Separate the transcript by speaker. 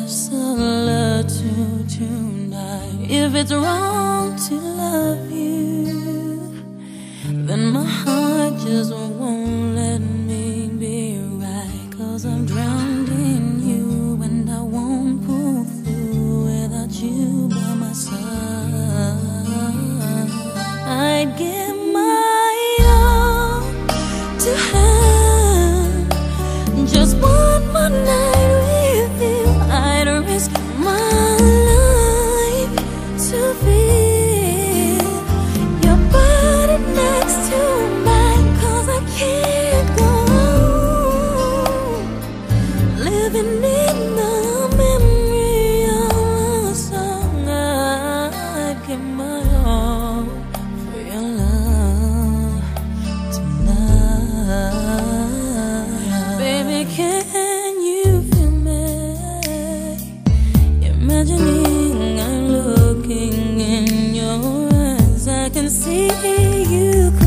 Speaker 1: express a love to tonight. If it's wrong to love you, then my heart just won't let me be right. 'Cause I'm drowned in you and I won't pull through without you by my side. I'd give my all to have just one more night with you. I'd risk my life to feel your body next to mine. 'Cause I can't go on living in the memory of a song. I'd give my all for your love tonight. Baby, can you feel me? Imagining I'm looking in your eyes, I can see you